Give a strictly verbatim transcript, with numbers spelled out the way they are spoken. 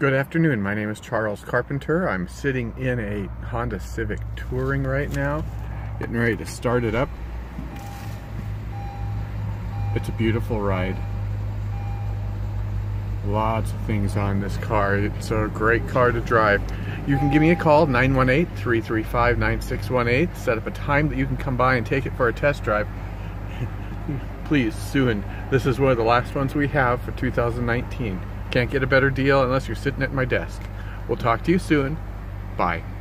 Good afternoon, my name is Charles Carpenter. I'm sitting in a Honda Civic Touring right now, getting ready to start it up. It's a beautiful ride. Lots of things on this car. It's a great car to drive. You can give me a call, nine one eight, three three five, nine six one eight. Set up a time that you can come by and take it for a test drive. Please, soon. This is one of the last ones we have for two thousand nineteen. Can't get a better deal unless you're sitting at my desk. We'll talk to you soon. Bye.